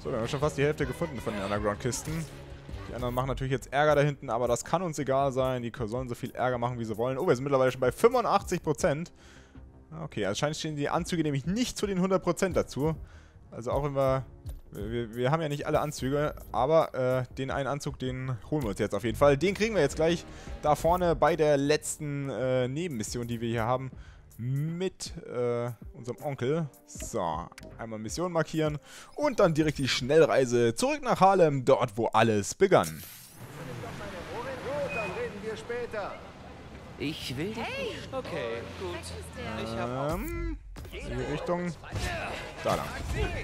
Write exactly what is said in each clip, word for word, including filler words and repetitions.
So, wir haben schon fast die Hälfte gefunden von den Underground-Kisten. Die anderen machen natürlich jetzt Ärger da hinten, aber das kann uns egal sein. Die sollen so viel Ärger machen, wie sie wollen. Oh, wir sind mittlerweile schon bei fünfundachtzig Prozent. Okay, anscheinend stehen die Anzüge nämlich nicht zu den hundert Prozent dazu. Also auch wenn wir... Wir, wir haben ja nicht alle Anzüge, aber äh, den einen Anzug, den holen wir uns jetzt auf jeden Fall. Den kriegen wir jetzt gleich da vorne bei der letzten äh, Nebenmission, die wir hier haben, mit äh, unserem Onkel. So, einmal Mission markieren und dann direkt die Schnellreise zurück nach Harlem, dort wo alles begann. Gut, dann reden wir später. Ich will dich Hey! nicht. Okay, gut. Ich hab auch... Ähm, die Richtung. Da lang.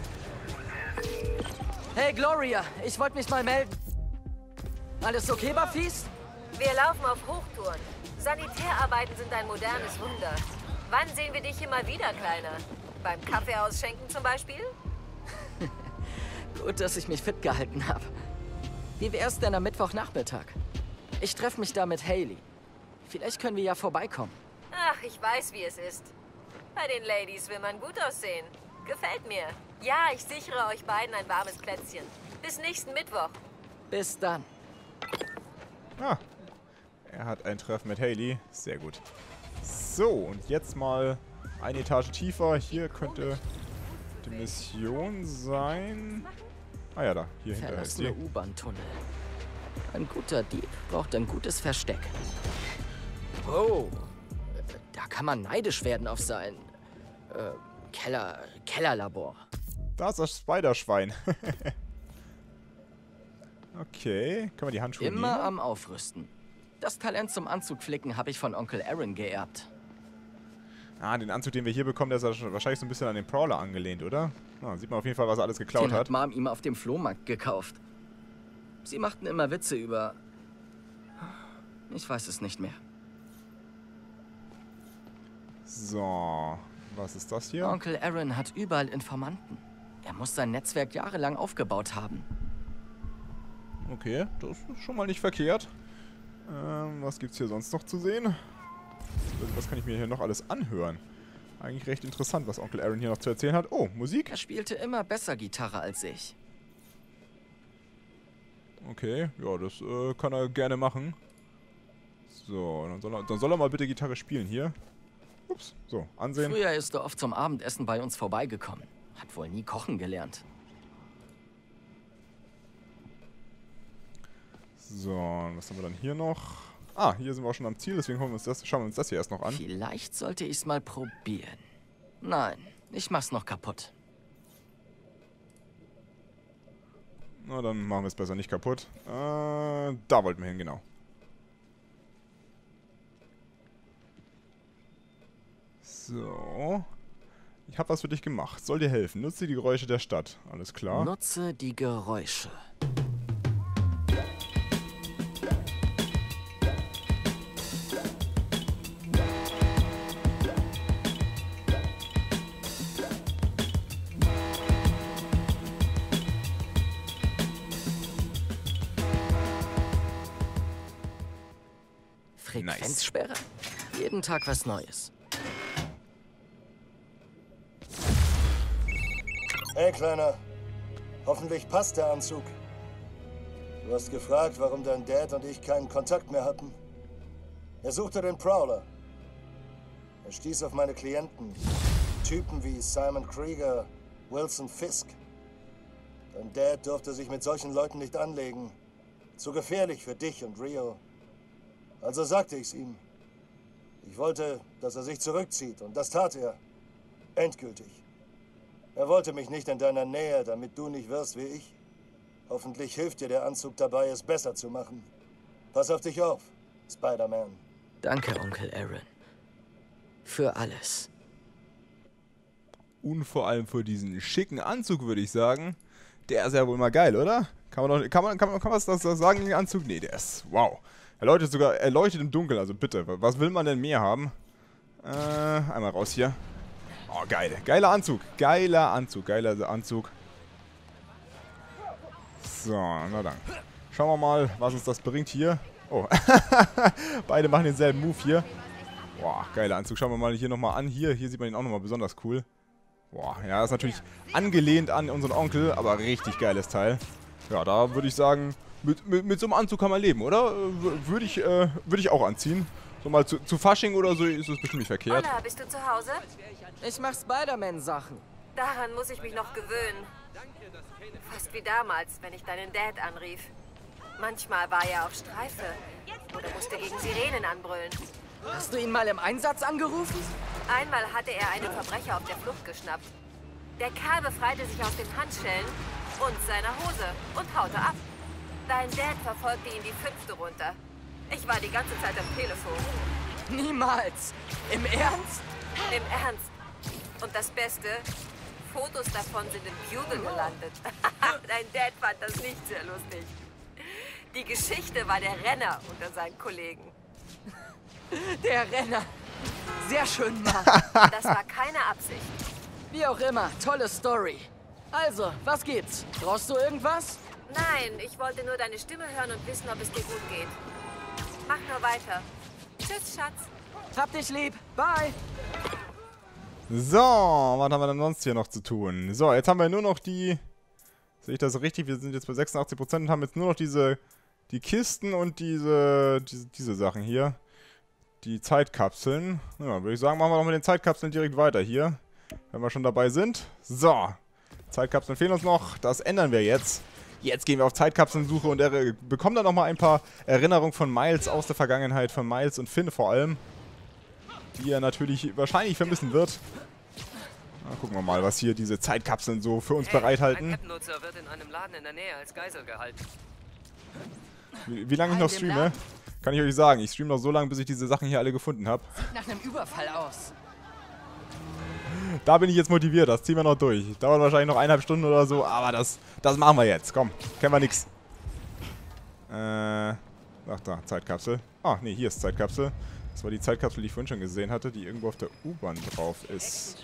Hey Gloria, ich wollte mich mal melden. Alles okay, Baptiste? Wir laufen auf Hochtouren. Sanitärarbeiten sind ein modernes Wunder. Wann sehen wir dich hier mal wieder, Kleiner? Beim Kaffee ausschenken zum Beispiel? Gut, dass ich mich fit gehalten habe. Wie wär's denn am Mittwochnachmittag? Ich treffe mich da mit Hailey. Vielleicht können wir ja vorbeikommen. Ach, ich weiß, wie es ist. Bei den Ladies will man gut aussehen. Gefällt mir. Ja, ich sichere euch beiden ein warmes Plätzchen. Bis nächsten Mittwoch. Bis dann. Ah, er hat ein Treffen mit Hailey. Sehr gut. So, und jetzt mal eine Etage tiefer. Hier könnte die Mission sein. Ah ja, da. Hier hinter ist die. Verlassene U-Bahn-Tunnel. Ein guter Dieb braucht ein gutes Versteck. Oh, da kann man neidisch werden auf sein äh, Keller, Kellerlabor. Da ist das Spiderschwein. Okay, können wir die Handschuhe Immer nehmen? am Aufrüsten. Das Talent zum Anzugflicken habe ich von Onkel Aaron geerbt. Ah, den Anzug, den wir hier bekommen, der ist ja wahrscheinlich so ein bisschen an den Prowler angelehnt, oder? Ah, sieht man auf jeden Fall, was er alles geklaut Den hat hat. Mom ihm auf dem Flohmarkt gekauft. Sie machten immer Witze über... Ich weiß es nicht mehr. So, was ist das hier? Onkel Aaron hat überall Informanten. Er muss sein Netzwerk jahrelang aufgebaut haben. Okay, das ist schon mal nicht verkehrt. Ähm, was gibt's hier sonst noch zu sehen? Was kann ich mir hier noch alles anhören? Eigentlich recht interessant, was Onkel Aaron hier noch zu erzählen hat. Oh, Musik? Er spielte immer besser Gitarre als ich. Okay, ja, das äh, kann er gerne machen. So, dann soll, er, dann soll er mal bitte Gitarre spielen hier. Ups, so, ansehen. Früher ist er oft zum Abendessen bei uns vorbeigekommen. Hat wohl nie kochen gelernt. So, was haben wir dann hier noch? Ah, hier sind wir auch schon am Ziel, deswegen holen wir uns das, schauen wir uns das hier erst noch an. Vielleicht sollte ich es mal probieren. Nein, ich mach's noch kaputt. Na, dann machen wir es besser nicht kaputt. Äh, da wollten wir hin, genau. So. Ich habe was für dich gemacht. Soll dir helfen. Nutze die Geräusche der Stadt. Alles klar. Nutze die Geräusche. Frequenzsperre? Jeden Tag was Neues. Hey, Kleiner. Hoffentlich passt der Anzug. Du hast gefragt, warum dein Dad und ich keinen Kontakt mehr hatten. Er suchte den Prowler. Er stieß auf meine Klienten. Typen wie Simon Krieger, Wilson Fisk. Dein Dad durfte sich mit solchen Leuten nicht anlegen. Zu gefährlich für dich und Rio. Also sagte ich's ihm. Ich wollte, dass er sich zurückzieht, und das tat er. Endgültig. Er wollte mich nicht in deiner Nähe, damit du nicht wirst wie ich. Hoffentlich hilft dir der Anzug dabei, es besser zu machen. Pass auf dich auf, Spider-Man. Danke, Onkel Aaron. Für alles. Und vor allem für diesen schicken Anzug, würde ich sagen. Der ist ja wohl mal geil, oder? Kann man doch, kann man, kann man, kann man das sagen, den Anzug? Nee, der ist, wow. Er leuchtet sogar, er leuchtet im Dunkeln, also bitte. Was will man denn mehr haben? Äh, einmal raus hier. Oh, geil. Geiler Anzug. Geiler Anzug. Geiler Anzug. So, na dann. Schauen wir mal, was uns das bringt hier. Oh, beide machen denselben Move hier. Boah, geiler Anzug. Schauen wir mal hier nochmal an. Hier, hier sieht man ihn auch nochmal besonders cool. Boah, ja, ist natürlich angelehnt an unseren Onkel, aber richtig geiles Teil. Ja, da würde ich sagen, mit, mit, mit so einem Anzug kann man leben, oder? Würde ich, äh, würde ich auch anziehen. So mal zu, zu Fasching oder so ist es bestimmt nicht verkehrt. Hola, bist du zu Hause? Ich mach Spider-Man-Sachen. Daran muss ich mich noch gewöhnen. Fast wie damals, wenn ich deinen Dad anrief. Manchmal war er auf Streife oder musste gegen Sirenen anbrüllen. Hast du ihn mal im Einsatz angerufen? Einmal hatte er einen Verbrecher auf der Flucht geschnappt. Der Kerl befreite sich aus den Handschellen und seiner Hose und haute ab. Dein Dad verfolgte ihn die fünfte runter. Ich war die ganze Zeit am Telefon. Niemals. Im Ernst? Im Ernst. Und das Beste, Fotos davon sind im Bugle gelandet. Dein Dad fand das nicht sehr lustig. Die Geschichte war der Renner unter seinen Kollegen. Der Renner. Sehr schön, Mann. Das war keine Absicht. Wie auch immer, tolle Story. Also, was gibt's? Brauchst du irgendwas? Nein, ich wollte nur deine Stimme hören und wissen, ob es dir gut geht. Mach nur weiter. Tschüss, Schatz. Hab dich lieb. Bye. So, was haben wir denn sonst hier noch zu tun? So, jetzt haben wir nur noch die... Sehe ich das so richtig? Wir sind jetzt bei sechsundachtzig Prozent und haben jetzt nur noch diese... Die Kisten und diese... Diese, diese Sachen hier. Die Zeitkapseln. Ja, würde ich sagen, machen wir doch mit den Zeitkapseln direkt weiter hier. Wenn wir schon dabei sind. So. Zeitkapseln fehlen uns noch. Das ändern wir jetzt. Jetzt gehen wir auf Zeitkapselnsuche und er bekommt dann nochmal ein paar Erinnerungen von Miles aus der Vergangenheit. Von Miles und Finn vor allem. Die er natürlich wahrscheinlich vermissen wird. Na, gucken wir mal, was hier diese Zeitkapseln so für uns Hey, bereithalten. ein App-Nutzer wird in einem Laden in der Nähe als Geisel gehalten. Wie, wie lange ich noch streame, kann ich euch sagen. Ich streame noch so lange, bis ich diese Sachen hier alle gefunden habe. Nach einem Überfall aus. Da bin ich jetzt motiviert, das ziehen wir noch durch. Dauert wahrscheinlich noch eineinhalb Stunden oder so, aber das, das machen wir jetzt. Komm, kennen wir nix. Äh, ach da, Zeitkapsel. Ah, nee, hier ist Zeitkapsel. Das war die Zeitkapsel, die ich vorhin schon gesehen hatte, die irgendwo auf der U-Bahn drauf ist.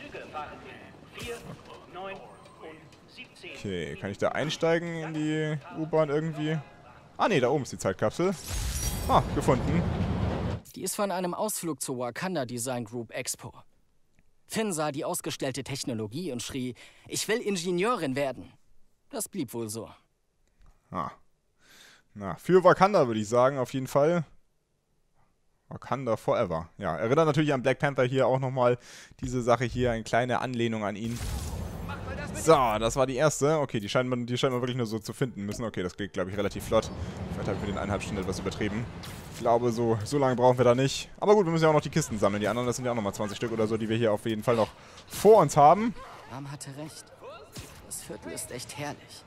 Okay, kann ich da einsteigen in die U-Bahn irgendwie? Ah, nee, da oben ist die Zeitkapsel. Ah, gefunden. Die ist von einem Ausflug zur Wakanda Design Group Expo. Finn sah die ausgestellte Technologie und schrie, ich will Ingenieurin werden. Das blieb wohl so. Ah. Na, für Wakanda würde ich sagen, auf jeden Fall. Wakanda Forever. Ja, erinnert natürlich an Black Panther hier auch nochmal diese Sache hier, eine kleine Anlehnung an ihn. So, das war die erste. Okay, die scheint man, die scheint man wirklich nur so zu finden müssen. Okay, das geht, glaube ich, relativ flott. Vielleicht habe ich mit den eineinhalb Stunden etwas übertrieben. Ich glaube, so, so lange brauchen wir da nicht. Aber gut, wir müssen ja auch noch die Kisten sammeln. Die anderen, das sind ja auch nochmal zwanzig Stück oder so, die wir hier auf jeden Fall noch vor uns haben. Mom hatte recht. Das Viertel ist echt herrlich.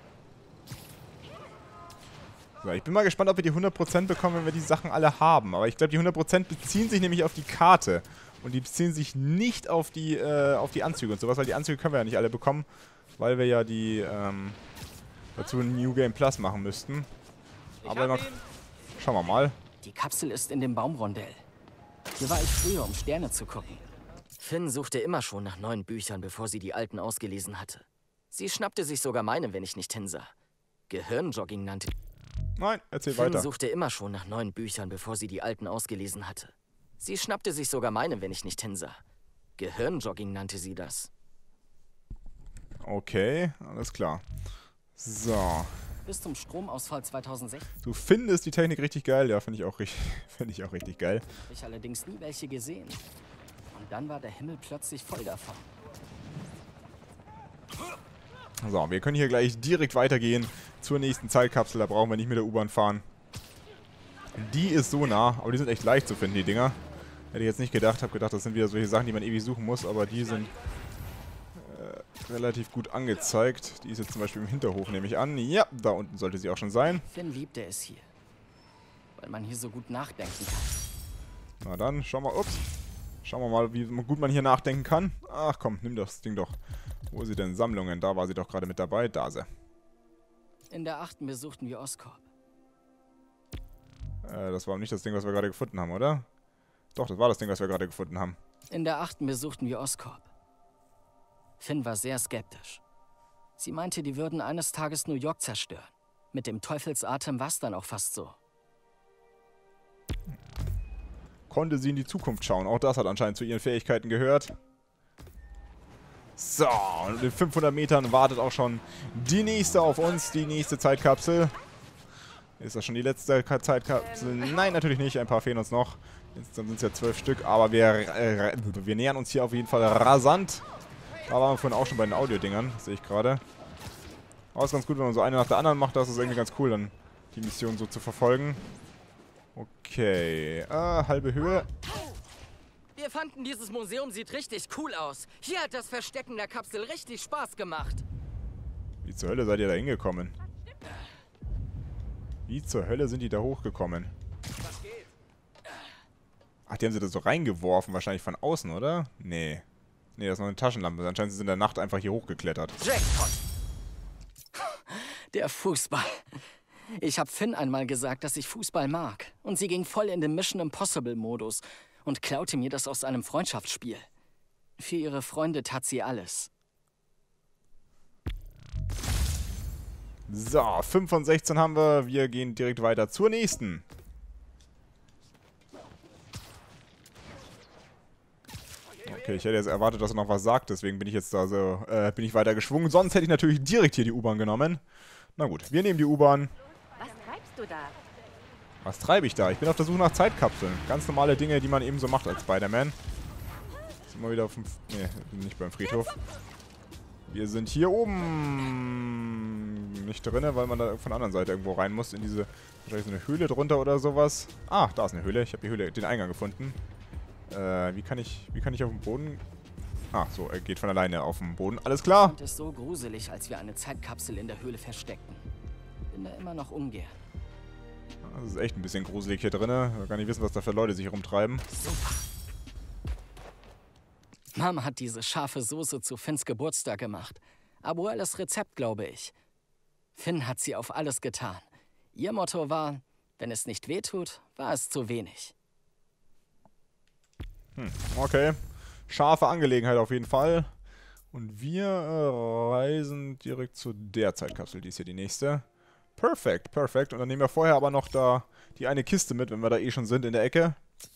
So, ich bin mal gespannt, ob wir die hundert Prozent bekommen, wenn wir die Sachen alle haben. Aber ich glaube, die hundert Prozent beziehen sich nämlich auf die Karte. Und die beziehen sich nicht auf die, äh, auf die Anzüge und sowas, weil die Anzüge können wir ja nicht alle bekommen. Weil wir ja die, ähm, dazu ein New Game Plus machen müssten. Aber noch, schauen wir mal. Die Kapsel ist in dem Baumrondell. Hier war ich früher, um Sterne zu gucken. Finn suchte immer schon nach neuen Büchern, bevor sie die alten ausgelesen hatte. Sie schnappte sich sogar meine, wenn ich nicht hinsah. Gehirnjogging nannte... Nein, erzähl Finn weiter. suchte immer schon nach neuen Büchern, bevor sie die alten ausgelesen hatte. Sie schnappte sich sogar meine, wenn ich nicht hinsah. Gehirnjogging nannte sie das. Okay, alles klar. So. Bis zum Stromausfall zweitausendsechzehn Du findest die Technik richtig geil. Ja, finde ich auch richtig, finde ich auch richtig geil. habe ich allerdings nie welche gesehen. Und dann war der Himmel plötzlich voll davon. So, wir können hier gleich direkt weitergehen zur nächsten Zeitkapsel. Da brauchen wir nicht mit der U-Bahn fahren. Die ist so nah, aber die sind echt leicht zu finden, die Dinger. Hätte ich jetzt nicht gedacht. Habe gedacht, das sind wieder solche Sachen, die man ewig suchen muss. Aber die sind äh, relativ gut angezeigt. Die ist jetzt zum Beispiel im Hinterhof, nehme ich an. Ja, da unten sollte sie auch schon sein. Finn liebte es hier. Weil man hier so gut nachdenken kann. Na dann, schauen wir, ups. Schauen wir mal, wie gut man hier nachdenken kann. Ach komm, nimm das Ding doch. Wo ist sie denn? Sammlungen, da war sie doch gerade mit dabei. Da sie. In der achten besuchten wir Oscorp. Äh, das war nicht das Ding, was wir gerade gefunden haben, oder? Doch, das war das Ding, was wir gerade gefunden haben. In der achten besuchten wir Oscorp. Finn war sehr skeptisch. Sie meinte, die würden eines Tages New York zerstören. Mit dem Teufelsatem war es dann auch fast so. Konnte sie in die Zukunft schauen. Auch das hat anscheinend zu ihren Fähigkeiten gehört. So, und in fünfhundert Metern wartet auch schon die nächste auf uns, die nächste Zeitkapsel. Ist das schon die letzte Zeitkapsel? Nein, natürlich nicht. Ein paar fehlen uns noch. Jetzt, dann sind es ja zwölf Stück, aber wir, äh, wir nähern uns hier auf jeden Fall rasant. Da waren wir vorhin auch schon bei den Audio-Dingern, sehe ich gerade. Aber ist ganz gut, wenn man so eine nach der anderen macht. Das ist irgendwie ganz cool, dann die Mission so zu verfolgen. Okay, äh, halbe Höhe. Wir fanden, dieses Museum sieht richtig cool aus. Hier hat das Verstecken der Kapsel richtig Spaß gemacht. Wie zur Hölle seid ihr da hingekommen? Wie zur Hölle sind die da hochgekommen? Ach, die haben sie da so reingeworfen, wahrscheinlich von außen, oder? Nee. Nee, das ist noch eine Taschenlampe. Anscheinend sind sie in der Nacht einfach hier hochgeklettert. Jackpot! Der Fußball. Ich habe Finn einmal gesagt, dass ich Fußball mag. Und sie ging voll in den Mission Impossible-Modus und klaute mir das aus einem Freundschaftsspiel. Für ihre Freunde tat sie alles. So, fünf von sechzehn haben wir. Wir gehen direkt weiter zur nächsten. Okay, ich hätte jetzt erwartet, dass er noch was sagt, deswegen bin ich jetzt da so, äh, bin ich weiter geschwungen. Sonst hätte ich natürlich direkt hier die U-Bahn genommen. Na gut, wir nehmen die U-Bahn. Was treibst du da? Was treibe ich da? Ich bin auf der Suche nach Zeitkapseln. Ganz normale Dinge, die man eben so macht als Spider-Man. Sind wir wieder auf dem... Ne, nicht beim Friedhof. Wir sind hier oben nicht drin, weil man da von der anderen Seite irgendwo rein muss. In diese... Wahrscheinlich so eine Höhle drunter oder sowas. Ah, da ist eine Höhle. Ich habe die Höhle, den Eingang gefunden. Äh, wie kann ich... Wie kann ich auf dem Boden... Ah, so, er geht von alleine auf den Boden. Alles klar. Es ist so gruselig, als wir eine Zeitkapsel in der Höhle versteckten. Bin da immer noch ungern. Das ist echt ein bisschen gruselig hier drin. Wir gar nicht wissen, was da für Leute sich rumtreiben. Super. Mama hat diese scharfe Soße zu Finns Geburtstag gemacht. Abuelas Rezept, glaube ich. Finn hat sie auf alles getan. Ihr Motto war, wenn es nicht wehtut, war es zu wenig. Hm, okay. Scharfe Angelegenheit auf jeden Fall. Und wir äh, reisen direkt zu der Zeitkapsel. Die ist hier die nächste. Perfekt, perfekt. Und dann nehmen wir vorher aber noch da die eine Kiste mit, wenn wir da eh schon sind in der Ecke.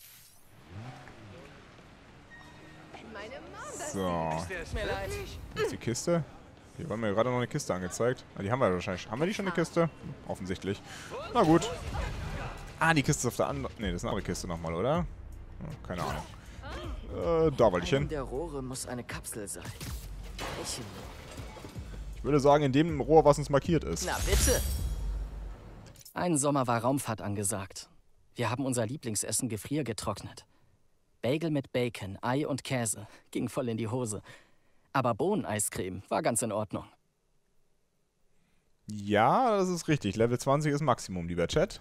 So. Wo ist die Kiste? Hier war mir gerade noch eine Kiste angezeigt. Ah, die haben wir wahrscheinlich. Haben wir die schon eine Kiste? Offensichtlich. Na gut. Ah, die Kiste ist auf der anderen... Ne, das ist eine andere Kiste nochmal, oder? Hm, keine Ahnung. Äh, da wollte ich hin. In der Rohre muss eine Kapsel sein. Ich, ich würde sagen, in dem Rohr, was uns markiert ist. Na bitte! Ein Sommer war Raumfahrt angesagt. Wir haben unser Lieblingsessen gefriergetrocknet. Bagel mit Bacon, Ei und Käse. Ging voll in die Hose. Aber Bohneneiscreme war ganz in Ordnung. Ja, das ist richtig. Level zwanzig ist Maximum, lieber Chat.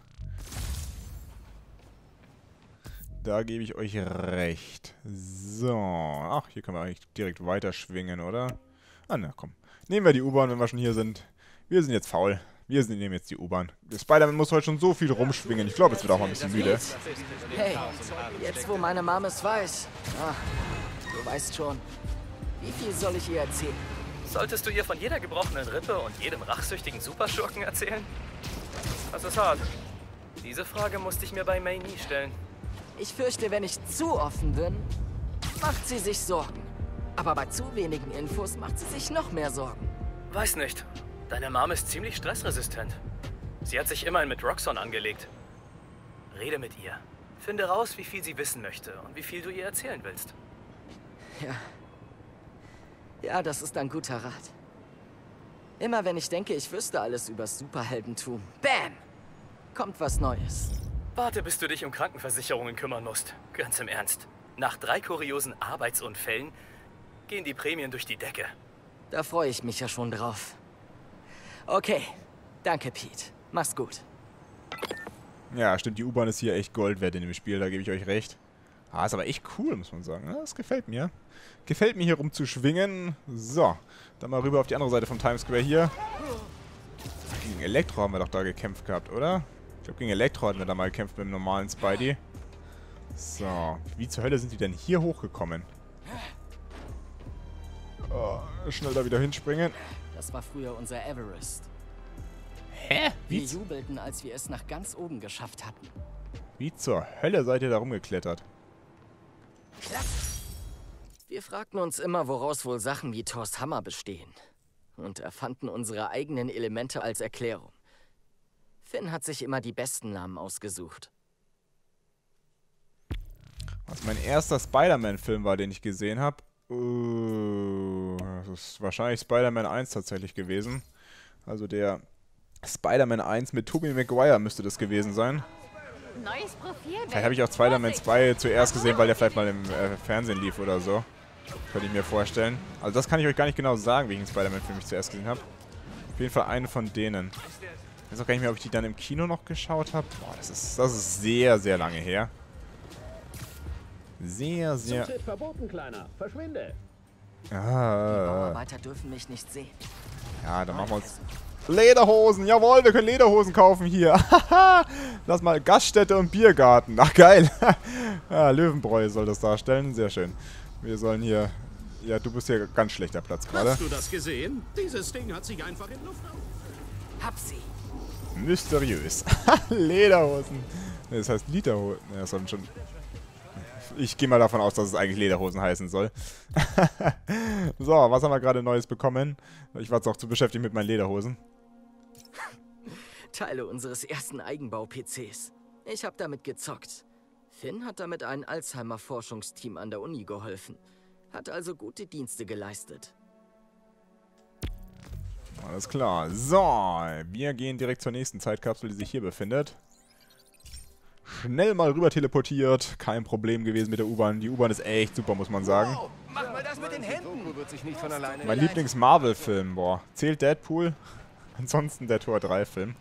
Da gebe ich euch recht. So. Ach, hier können wir eigentlich direkt weiter schwingen, oder? Ah, na komm. Nehmen wir die U-Bahn, wenn wir schon hier sind. Wir sind jetzt faul. Wir sind, nehmen jetzt die U-Bahn. Spider-Man muss heute schon so viel rumschwingen. Ich glaube, jetzt wird auch mal ein bisschen müde. Hey, jetzt wo meine Mom es weiß. Ah, du weißt schon. Wie viel soll ich ihr erzählen? Solltest du ihr von jeder gebrochenen Rippe und jedem rachsüchtigen Superschurken erzählen? Das ist hart. Diese Frage musste ich mir bei May nie stellen. Ich fürchte, wenn ich zu offen bin, macht sie sich Sorgen. Aber bei zu wenigen Infos macht sie sich noch mehr Sorgen. Weiß nicht. Deine Mom ist ziemlich stressresistent. Sie hat sich immerhin mit Roxxon angelegt. Rede mit ihr. Finde raus, wie viel sie wissen möchte und wie viel du ihr erzählen willst. Ja. Ja, das ist ein guter Rat. Immer wenn ich denke, ich wüsste alles übers Superheldentum, bam, kommt was Neues. Warte, bis du dich um Krankenversicherungen kümmern musst. Ganz im Ernst. Nach drei kuriosen Arbeitsunfällen gehen die Prämien durch die Decke. Da freue ich mich ja schon drauf. Okay, danke Pete. Mach's gut. Ja, stimmt, die U-Bahn ist hier echt Gold wert in dem Spiel, da gebe ich euch recht. Ah, ist aber echt cool, muss man sagen. Das gefällt mir. Gefällt mir hier rumzuschwingen. So, dann mal rüber auf die andere Seite vom Times Square hier. Gegen Elektro haben wir doch da gekämpft gehabt, oder? Ich glaube, gegen Elektro hatten wir da mal gekämpft mit dem normalen Spidey. So, wie zur Hölle sind die denn hier hochgekommen? Oh, schnell da wieder hinspringen. Das war früher unser Everest. Hä? Wir Wie, jubelten, als wir es nach ganz oben geschafft hatten. wie zur Hölle seid ihr da rumgeklettert? Wir fragten uns immer, woraus wohl Sachen wie Thors Hammer bestehen. Und erfanden unsere eigenen Elemente als Erklärung. Finn hat sich immer die besten Namen ausgesucht. Was mein erster Spider-Man-Film war, den ich gesehen habe. Uh, das ist wahrscheinlich Spider-Man eins tatsächlich gewesen. Also der Spider-Man eins mit Tobey Maguire müsste das gewesen sein. Neues Profil. Vielleicht habe ich auch Spider-Man zwei zuerst gesehen, weil der vielleicht mal im äh, Fernsehen lief oder so. Könnte ich mir vorstellen. Also das kann ich euch gar nicht genau sagen, welchen Spider-Man-Film ich zuerst gesehen habe. Auf jeden Fall einen von denen. Ich weiß auch gar nicht mehr, ob ich die dann im Kino noch geschaut habe. Boah, das ist, das ist sehr, sehr lange her. Sehr, sehr... Zutritt verboten, Kleiner. Verschwinde. Ah. Weiter dürfen mich nicht sehen. Ja, dann machen wir uns... Lederhosen! Jawohl, wir können Lederhosen kaufen hier. Lass mal Gaststätte und Biergarten. Ach, geil. Ja, Löwenbräu soll das darstellen. Sehr schön. Wir sollen hier... Ja, du bist hier ganz schlechter Platz gerade. Hast du das gesehen? Dieses Ding hat sich einfach in Luft auf. Hab sie. Mysteriös. Lederhosen. Ne, das heißt Lederhosen. Ja, das sollen schon... Ich gehe mal davon aus, dass es eigentlich Lederhosen heißen soll. So, was haben wir gerade Neues bekommen? Ich war jetzt auch zu beschäftigt mit meinen Lederhosen. Teile unseres ersten Eigenbau-P Cs. Ich habe damit gezockt. Finn hat damit ein Alzheimer-Forschungsteam an der Uni geholfen. Hat also gute Dienste geleistet. Alles klar. So, wir gehen direkt zur nächsten Zeitkapsel, die sich hier befindet. Schnell mal rüber teleportiert. Kein Problem gewesen mit der U-Bahn. Die U-Bahn ist echt super, muss man sagen. Wow, mach mal das mit den Händen. Wird sich nicht von alleine Mein Lieblings-Marvel-Film, boah. Zählt Deadpool? Ansonsten der Tor drei Film.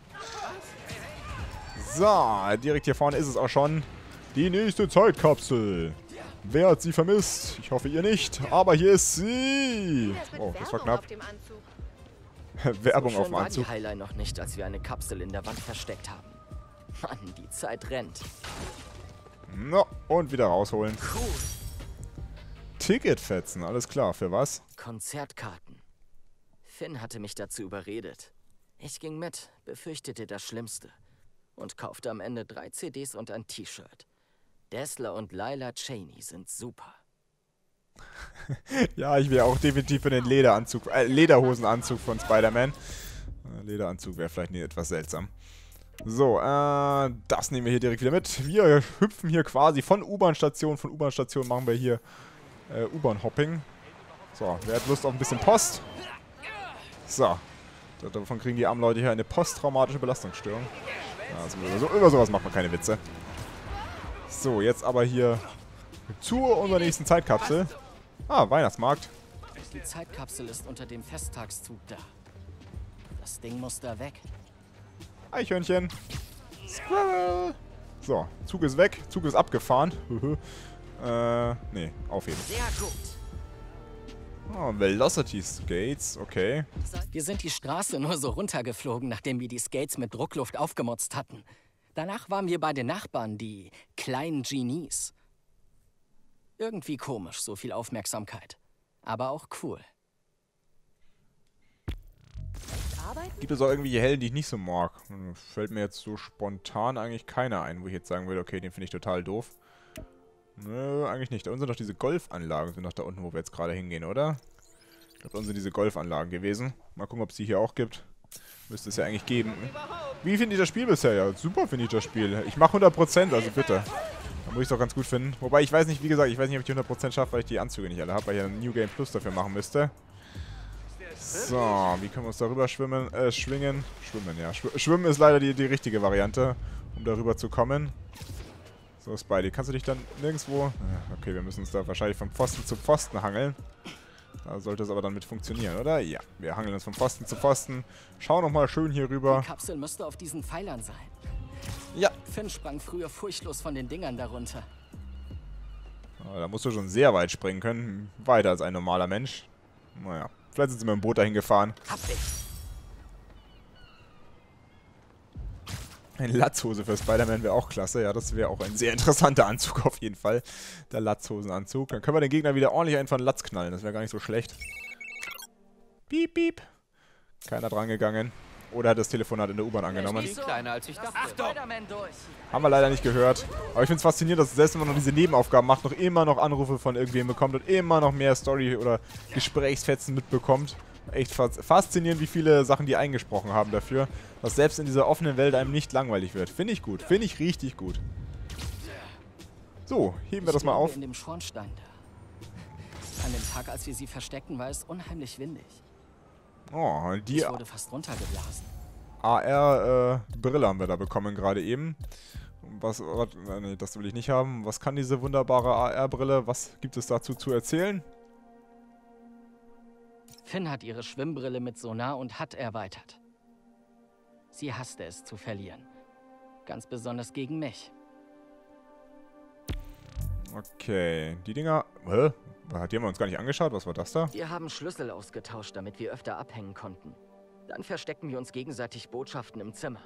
So, direkt hier vorne ist es auch schon. Die nächste Zeitkapsel. Wer hat sie vermisst? Ich hoffe, ihr nicht. Aber hier ist sie. Oh, das war knapp. Werbung So auf dem schön war Anzug. die Highline noch nicht, als wir eine Kapsel in der Wand versteckt haben. Mann, die Zeit rennt. No, und wieder rausholen. Ticketfetzen, alles klar. Für was? Konzertkarten. Finn hatte mich dazu überredet. Ich ging mit, befürchtete das Schlimmste. Und kaufte am Ende drei C Ds und ein T-Shirt. Dazzler und Lila Cheney sind super. Ja, ich wäre auch definitiv für den Lederanzug, äh, Lederhosenanzug von Spider-Man. Äh, Lederanzug wäre vielleicht nicht etwas seltsam. So, äh, das nehmen wir hier direkt wieder mit. Wir hüpfen hier quasi von U-Bahn-Station. Von U-Bahn-Station machen wir hier äh, U-Bahn-Hopping. So, wer hat Lust auf ein bisschen Post? So, davon kriegen die armen Leute hier eine posttraumatische Belastungsstörung. Ja, also über, so, über sowas macht man keine Witze. So, jetzt aber hier zu unserer nächsten Zeitkapsel. Ah, Weihnachtsmarkt. Die Zeitkapsel ist unter dem Festtagszug da. Das Ding muss da weg. Eichhörnchen. Squirrel. So, Zug ist weg. Zug ist abgefahren. äh, nee, aufheben. Sehr gut. Oh, Velocity Skates, okay. Wir sind die Straße nur so runtergeflogen, nachdem wir die Skates mit Druckluft aufgemotzt hatten. Danach waren wir bei den Nachbarn, die kleinen Genies. Irgendwie komisch, so viel Aufmerksamkeit. Aber auch cool. Gibt es auch irgendwie Helden, die ich nicht so mag? Hm, fällt mir jetzt so spontan eigentlich keiner ein, wo ich jetzt sagen würde, okay, den finde ich total doof. Nö, eigentlich nicht. Da unten sind doch diese Golfanlagen, sind doch da unten, wo wir jetzt gerade hingehen, oder? Ich glaube, da unten sind diese Golfanlagen gewesen. Mal gucken, ob es die hier auch gibt. Müsste es ja eigentlich geben. Wie finde ich das Spiel bisher? Ja, super finde ich das Spiel. Ich mache hundert Prozent, also bitte. Da muss ich es doch ganz gut finden. Wobei, ich weiß nicht, wie gesagt, ich weiß nicht, ob ich die hundert Prozent schaffe, weil ich die Anzüge nicht alle habe, weil ich ja ein New Game Plus dafür machen müsste. So, wie können wir uns darüber schwimmen, äh, schwingen? Schwimmen, ja. Schw schwimmen ist leider die, die richtige Variante, um darüber zu kommen. So, Spidey, kannst du dich dann nirgendwo... Okay, wir müssen uns da wahrscheinlich von Pfosten zu Pfosten hangeln. Da sollte es aber dann mit funktionieren, oder? Ja, wir hangeln uns von Pfosten zu Pfosten. Schauen nochmal schön hier rüber. Die Kapsel müsste auf diesen Pfeilern sein. Ja. Finn sprang früher furchtlos von den Dingern darunter. Oh, da musst du schon sehr weit springen können. Weiter als ein normaler Mensch. Naja, vielleicht sind sie mit dem Boot dahin gefahren. Hab ich. Eine Latzhose für Spider-Man wäre auch klasse. Ja, das wäre auch ein sehr interessanter Anzug auf jeden Fall. Der Latzhosenanzug. Dann können wir den Gegner wieder ordentlich einfach einen Latz knallen. Das wäre gar nicht so schlecht. Piep, piep. Keiner dran gegangen. Oder hat das Telefonat in der U-Bahn angenommen. Ist kleiner als ich dachte. Spider-Man durch. Haben wir leider nicht gehört. Aber ich finde es faszinierend, dass selbst wenn man noch diese Nebenaufgaben macht, noch immer noch Anrufe von irgendwem bekommt und immer noch mehr Story- oder Gesprächsfetzen mitbekommt. Echt faszinierend, wie viele Sachen die eingesprochen haben dafür, dass selbst in dieser offenen Welt einem nicht langweilig wird. Finde ich gut. Finde ich richtig gut. So, heben wir das mal auf. In dem Schornstein da. An dem Tag, als wir sie versteckten, war es unheimlich windig. Oh, die Ich wurde fast runtergeblasen. A R-Brille äh, haben wir da bekommen gerade eben. Was, was, nee, das will ich nicht haben. Was kann diese wunderbare A R-Brille? Was gibt es dazu zu erzählen? Finn hat ihre Schwimmbrille mit Sonar und H U D erweitert. Sie hasste es zu verlieren. Ganz besonders gegen mich. Okay, die Dinger... Hä? Die haben wir uns gar nicht angeschaut. Was war das da? Wir haben Schlüssel ausgetauscht, damit wir öfter abhängen konnten. Dann verstecken wir uns gegenseitig Botschaften im Zimmer.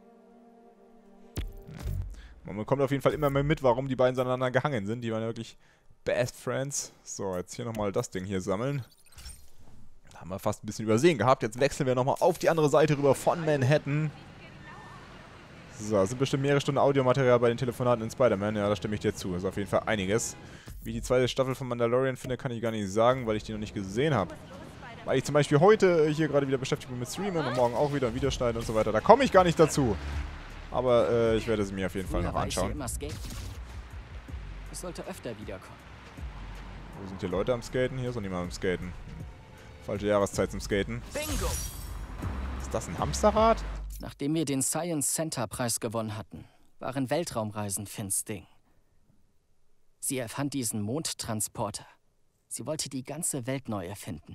Man bekommt auf jeden Fall immer mehr mit, warum die beiden aneinander gehangen sind. Die waren ja wirklich Best Friends. So, jetzt hier nochmal das Ding hier sammeln. Haben wir fast ein bisschen übersehen gehabt. Jetzt wechseln wir nochmal auf die andere Seite rüber von Manhattan. So, das sind bestimmt mehrere Stunden Audiomaterial bei den Telefonaten in Spider-Man. Ja, da stimme ich dir zu. Das ist auf jeden Fall einiges. Wie die zweite Staffel von Mandalorian finde, kann ich gar nicht sagen, weil ich die noch nicht gesehen habe. Weil ich zum Beispiel heute hier gerade wieder beschäftigt bin mit Streamen und morgen auch wieder ein Video schneiden und so weiter. Da komme ich gar nicht dazu. Aber äh, ich werde sie mir auf jeden Fall noch anschauen. Ich sollte öfter wiederkommen. Wo sind hier Leute am Skaten? Hier ist noch niemand am Skaten. Falsche Jahreszeit zum Skaten. Bingo! Ist das ein Hamsterrad? Nachdem wir den Science Center Preis gewonnen hatten, waren Weltraumreisen Finns Ding. Sie erfand diesen Mondtransporter. Sie wollte die ganze Welt neu erfinden.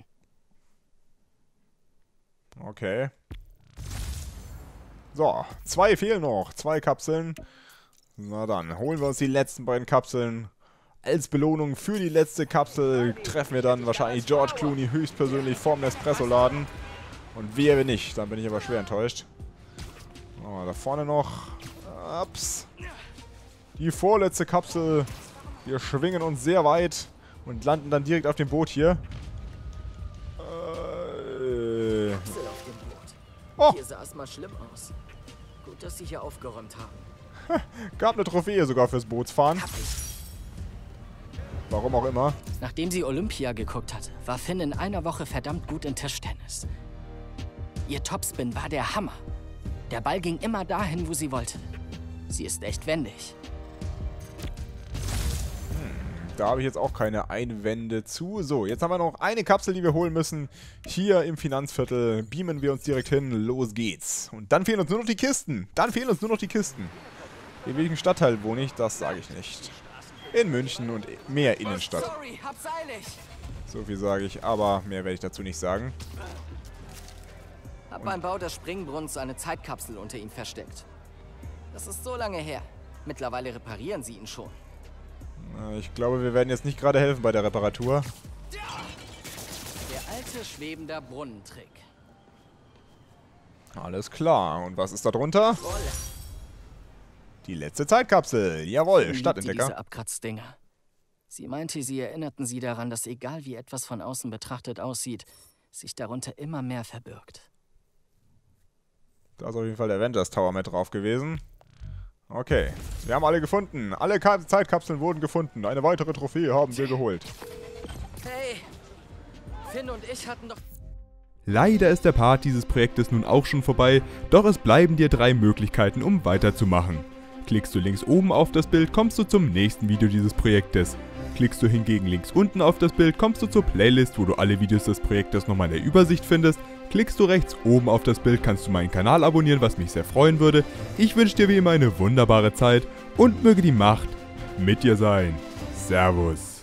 Okay. So, zwei fehlen noch. Zwei Kapseln. Na dann, holen wir uns die letzten beiden Kapseln. Als Belohnung für die letzte Kapsel treffen wir dann wahrscheinlich George Clooney höchstpersönlich vorm Nespresso-Laden. Und wehe wenn nicht, dann bin ich aber schwer enttäuscht. Oh, da vorne noch. Ups. Die vorletzte Kapsel. Wir schwingen uns sehr weit und landen dann direkt auf dem Boot hier. Äh. Oh. Hier sah es mal schlimm aus. Gut, dass sie hier aufgeräumt haben. Gab eine Trophäe sogar fürs Bootsfahren. Warum auch immer. Nachdem sie Olympia geguckt hatte, war Finn in einer Woche verdammt gut in Tischtennis. Ihr Topspin war der Hammer. Der Ball ging immer dahin, wo sie wollte. Sie ist echt wendig. Da habe ich jetzt auch keine Einwände zu. So, jetzt haben wir noch eine Kapsel, die wir holen müssen. Hier im Finanzviertel beamen wir uns direkt hin. Los geht's. Und dann fehlen uns nur noch die Kisten. Dann fehlen uns nur noch die Kisten. In welchem Stadtteil wohne ich? Das sage ich nicht. In München und mehr Innenstadt. Sorry, hab's eilig. So viel sage ich, aber mehr werde ich dazu nicht sagen. Hab beim Bau des Springbrunnens eine Zeitkapsel unter ihm versteckt. Das ist so lange her. Mittlerweile reparieren sie ihn schon. Ich glaube, wir werden jetzt nicht gerade helfen bei der Reparatur. Der alte schwebender Brunnentrick. Alles klar. Und was ist da drunter? Die letzte Zeitkapsel. Jawohl, Stadtentdecker. Diese Abkratzdinger. Sie meinte, sie erinnerten sie daran, dass egal wie etwas von außen betrachtet aussieht, sich darunter immer mehr verbirgt. Da ist auf jeden Fall der Avengers Tower mit drauf gewesen. Okay, wir haben alle gefunden. Alle Ka Zeitkapseln wurden gefunden. Eine weitere Trophäe haben wir geholt. Hey, Finn und ich hatten doch... Leider ist der Part dieses Projektes nun auch schon vorbei, doch es bleiben dir drei Möglichkeiten, um weiterzumachen. Klickst du links oben auf das Bild, kommst du zum nächsten Video dieses Projektes. Klickst du hingegen links unten auf das Bild, kommst du zur Playlist, wo du alle Videos des Projektes nochmal in der Übersicht findest. Klickst du rechts oben auf das Bild, kannst du meinen Kanal abonnieren, was mich sehr freuen würde. Ich wünsche dir wie immer eine wunderbare Zeit und möge die Macht mit dir sein. Servus.